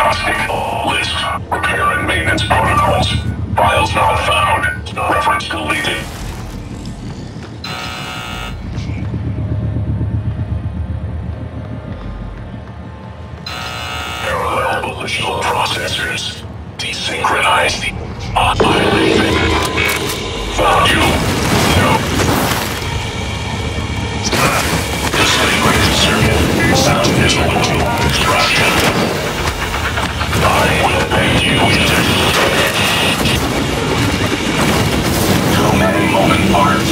Diagnostic. List. Repair and maintenance protocols. Files not found. Reference deleted. Parallel volitional processors. Desynchronized. Annihilated. Found you. No. Disconnected circuit. Sound visual. Extraction. I will pay you. Too many moving parts.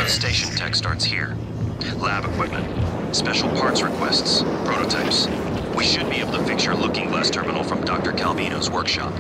of station tech starts here. Lab equipment, special parts requests, prototypes. We should be able to fix your looking glass terminal from Dr. Calvino's workshop.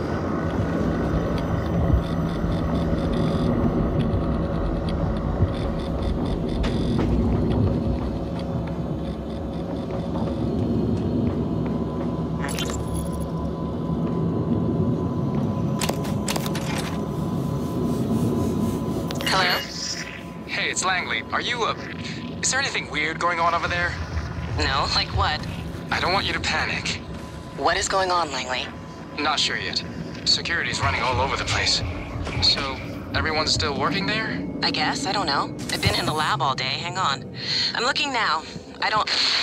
It's Langley. Are you, is there anything weird going on over there? No, like what? I don't want you to panic. What is going on, Langley? Not sure yet. Security's running all over the place. So, everyone's still working there? I guess, I don't know. I've been in the lab all day, hang on. I'm looking now. What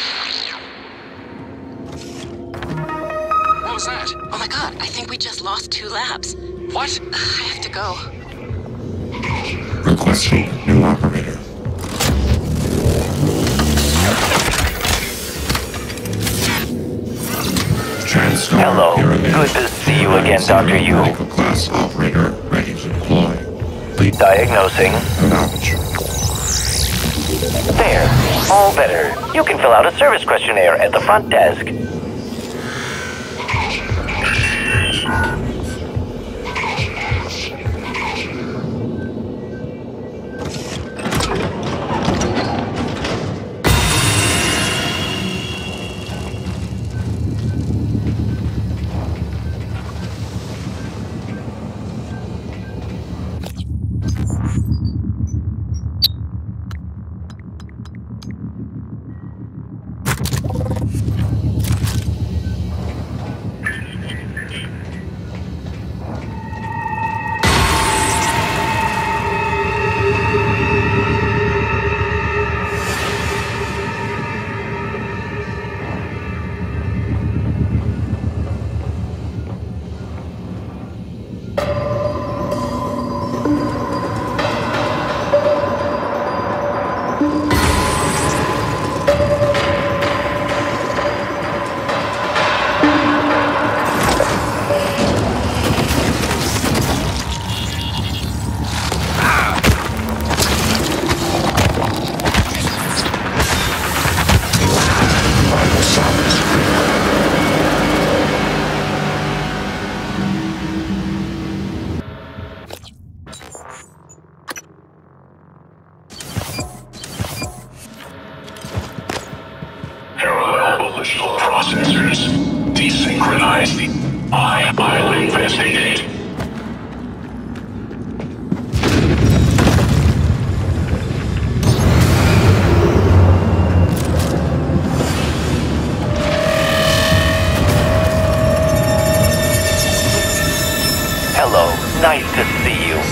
was that? Oh my god, I think we just lost 2 labs. What? I have to go. Requesting new operator. Hello. Good to see you again, Dr. Yu. Medical class operator ready to deploy. Diagnosing. There. All better. You can fill out a service questionnaire at the front desk. processors. Desynchronize the I'll investigate. Hello. Nice to see you.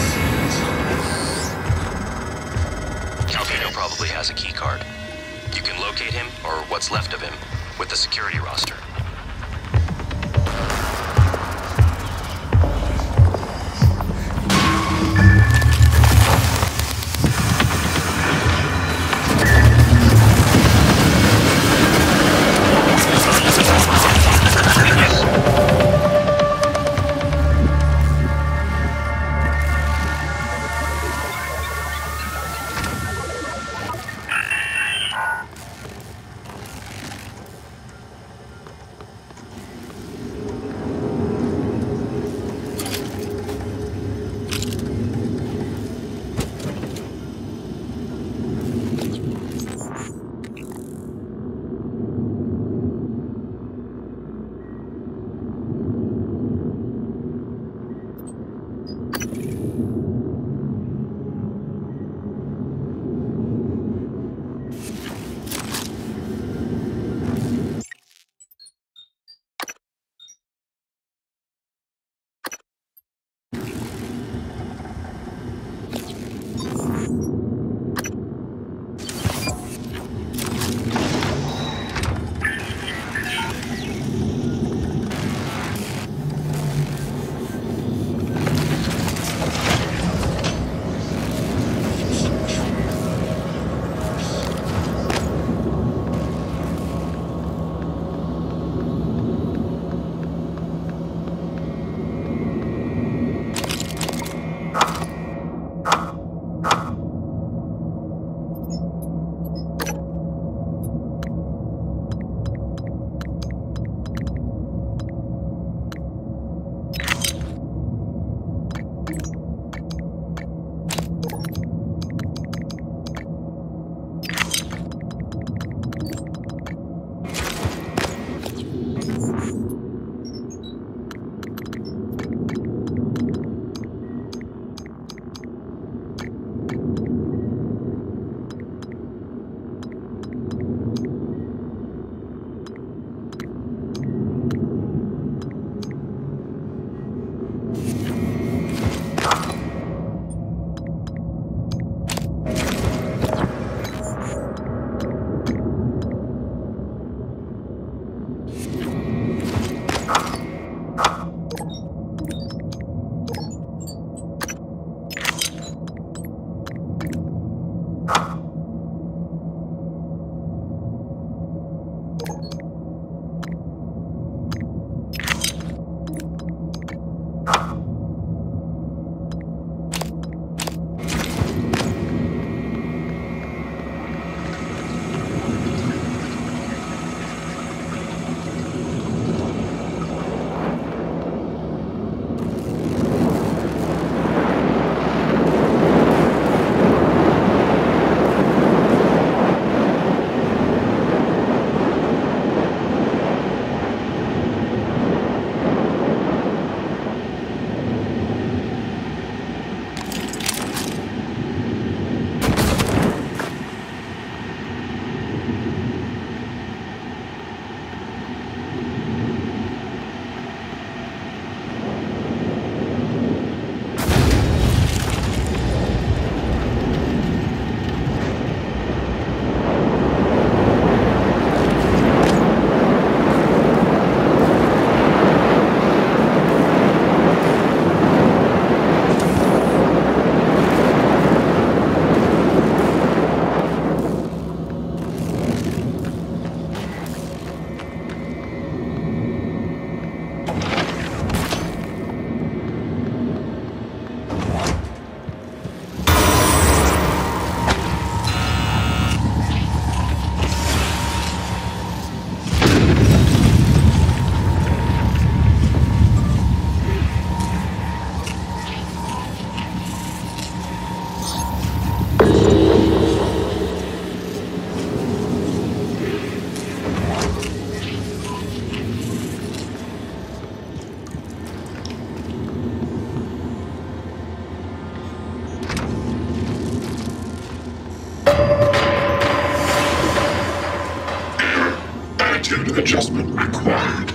Calvino probably has a key card. You can locate him, or what's left of him, with the security roster. adjustment required.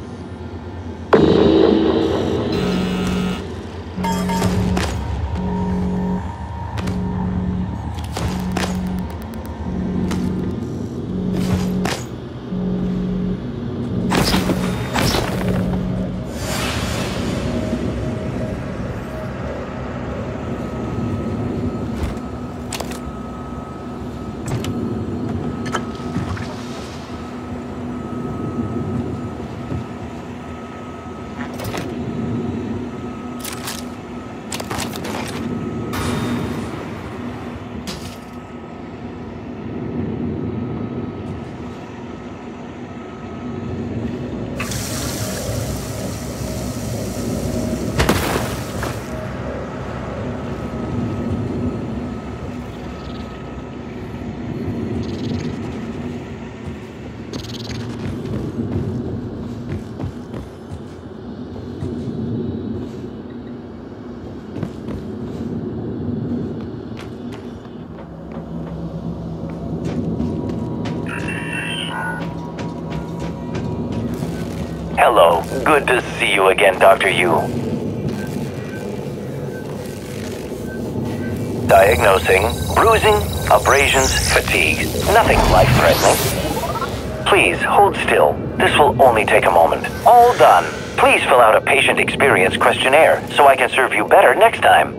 Hello. Good to see you again, Dr. Yu. Diagnosing bruising, abrasions, fatigue. Nothing life-threatening. Please, hold still. This will only take a moment. All done. Please fill out a patient experience questionnaire so I can serve you better next time.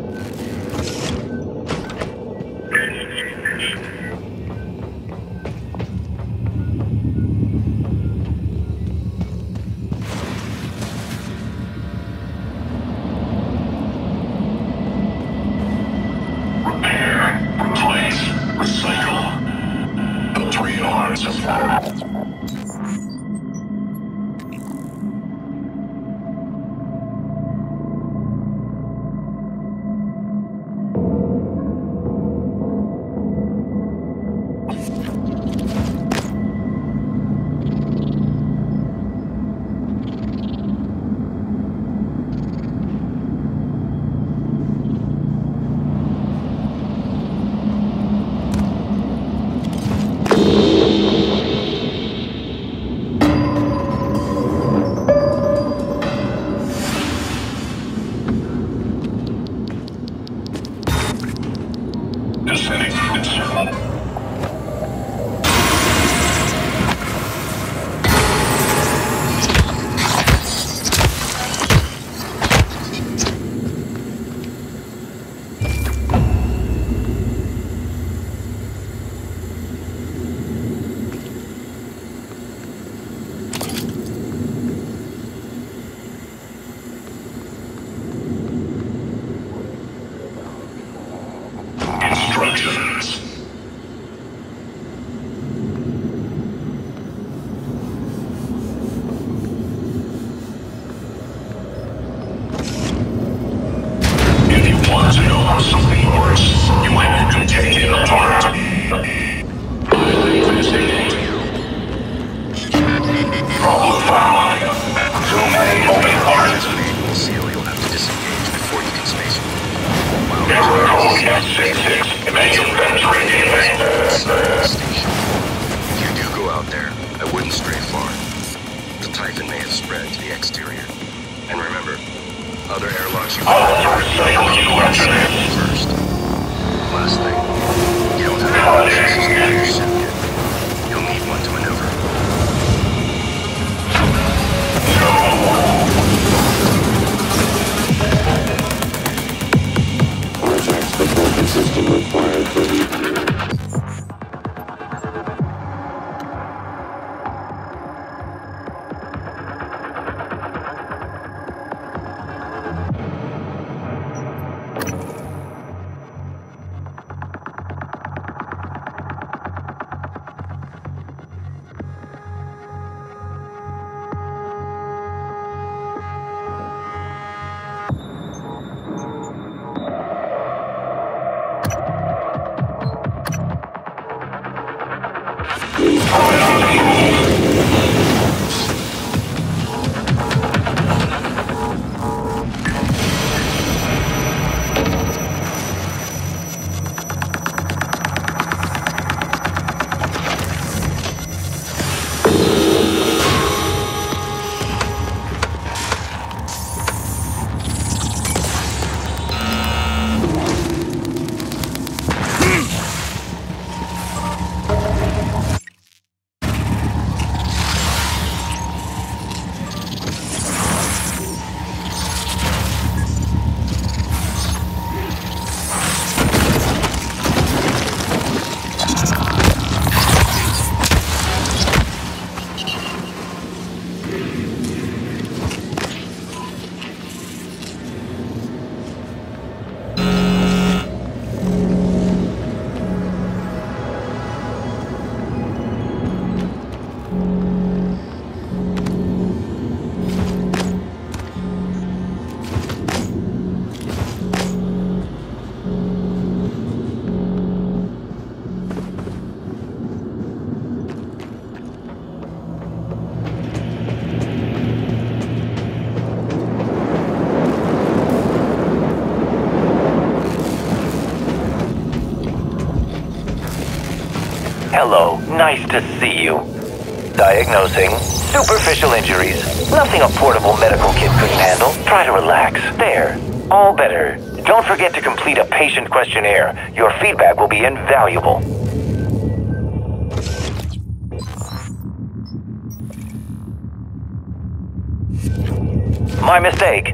Typhon may have spread to the exterior. And remember, other airlocks you first. Last thing, you don't have any access to your suit yet. You'll need one to maneuver. Artifacts propulsion system required for repair. Hello, nice to see you. Diagnosing superficial injuries. Nothing a portable medical kit couldn't handle. Try to relax. There. All better. Don't forget to complete a patient questionnaire. Your feedback will be invaluable. My mistake.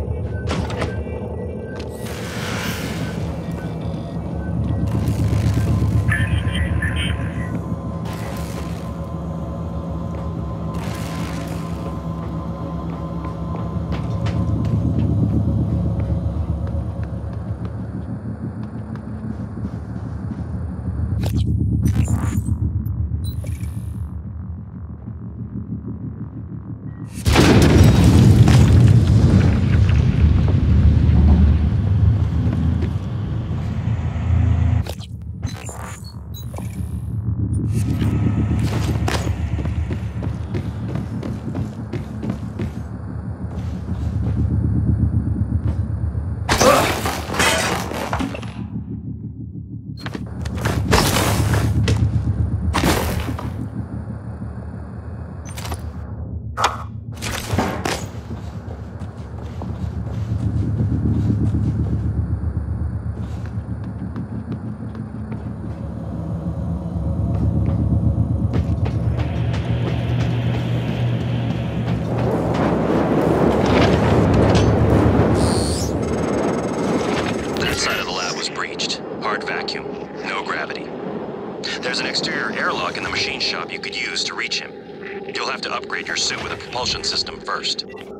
There's an exterior airlock in the machine shop you could use to reach him. You'll have to upgrade your suit with a propulsion system first.